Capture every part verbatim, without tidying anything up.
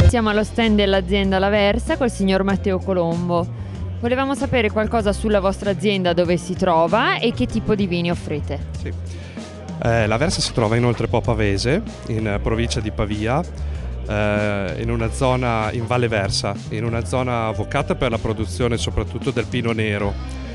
Siamo allo stand dell'azienda L'Aversa col signor Matteo Colombo. Volevamo sapere qualcosa sulla vostra azienda, dove si trova e che tipo di vini offrite. Sì. Eh, L'Aversa si trova in Oltrepò Pavese, in provincia di Pavia, eh, in una zona in Valle Versa, in una zona vocata per la produzione soprattutto del Pinot Nero.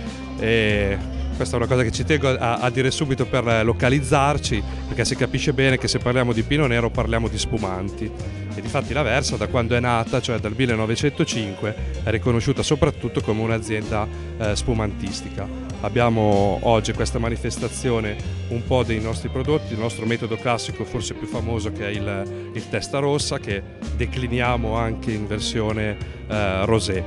E questa è una cosa che ci tengo a, a dire subito per localizzarci, perché si capisce bene che se parliamo di Pinot Nero parliamo di spumanti. E difatti L'Aversa, da quando è nata, cioè dal millenovecentocinque, è riconosciuta soprattutto come un'azienda eh, spumantistica. Abbiamo oggi questa manifestazione un po' dei nostri prodotti, il nostro metodo classico forse più famoso, che è il, il Testa Rossa, che decliniamo anche in versione eh, rosé.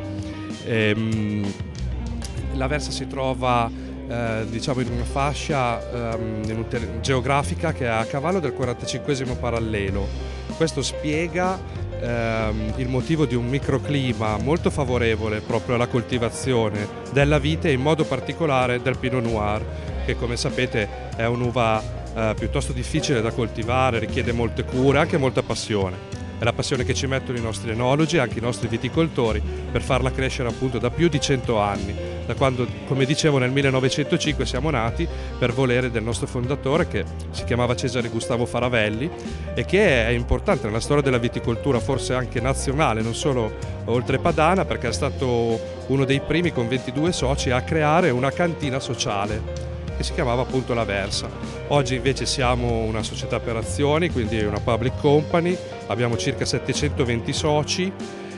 Ehm, L'Aversa si trova Eh, diciamo in una fascia um, in un ter- geografica che è a cavallo del quarantacinquesimo parallelo. Questo spiega ehm, il motivo di un microclima molto favorevole proprio alla coltivazione della vite, in modo particolare del Pinot Noir, che come sapete è un'uva eh, piuttosto difficile da coltivare, richiede molte cure, anche molta passione. È la passione che ci mettono i nostri enologi e anche i nostri viticoltori per farla crescere appunto da più di cento anni, da quando, come dicevo, nel millenovecentocinque siamo nati per volere del nostro fondatore, che si chiamava Cesare Gustavo Faravelli, e che è importante nella storia della viticoltura, forse anche nazionale, non solo oltrepadana, perché è stato uno dei primi con ventidue soci a creare una cantina sociale che si chiamava appunto L'Aversa. Oggi invece siamo una società per azioni, quindi una public company, abbiamo circa settecentoventi soci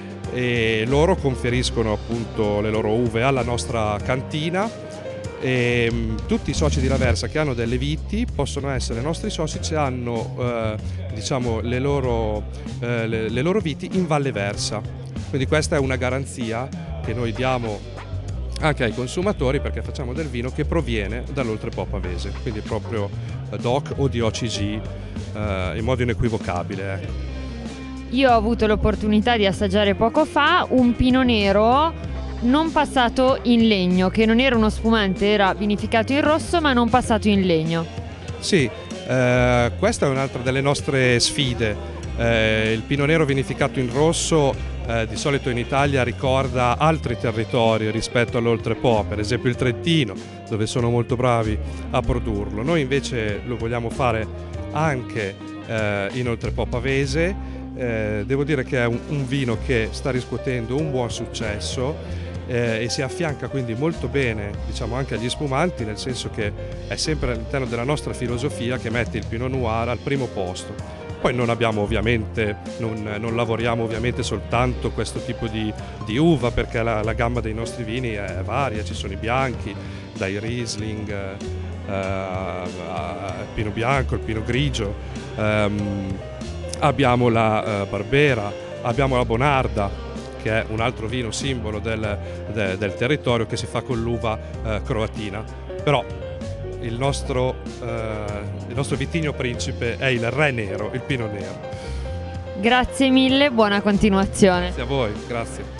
e loro conferiscono appunto le loro uve alla nostra cantina, e mh, tutti i soci di L'Aversa che hanno delle viti possono essere nostri soci se hanno eh, diciamo le loro, eh, le, le loro viti in Valle Versa. Quindi questa è una garanzia che noi diamo anche ai consumatori, perché facciamo del vino che proviene dall'Oltrepò Pavese, quindi proprio D O C o di O C G eh, in modo inequivocabile. Ecco. Io ho avuto l'opportunità di assaggiare poco fa un Pinot Nero non passato in legno, che non era uno spumante, era vinificato in rosso ma non passato in legno. Sì, eh, questa è un'altra delle nostre sfide. Eh, il Pinot Nero vinificato in rosso Eh, di solito in Italia ricorda altri territori rispetto all'Oltrepò, per esempio il Trentino, dove sono molto bravi a produrlo. Noi invece lo vogliamo fare anche eh, in Oltrepò Pavese. Eh, devo dire che è un, un vino che sta riscuotendo un buon successo eh, e si affianca quindi molto bene, diciamo, anche agli spumanti, nel senso che è sempre all'interno della nostra filosofia che mette il Pinot Noir al primo posto. Poi non abbiamo ovviamente, non, non lavoriamo ovviamente soltanto questo tipo di, di uva, perché la, la gamma dei nostri vini è varia, ci sono i bianchi, dai Riesling, eh, al Pinot Bianco, il Pinot Grigio, ehm, abbiamo la eh, Barbera, abbiamo la Bonarda, che è un altro vino simbolo del, de, del territorio, che si fa con l'uva eh, croatina. Però Il nostro, eh, il nostro vitigno principe è il Re Nero, il Pinot Nero. Grazie mille, buona continuazione. Grazie a voi, grazie.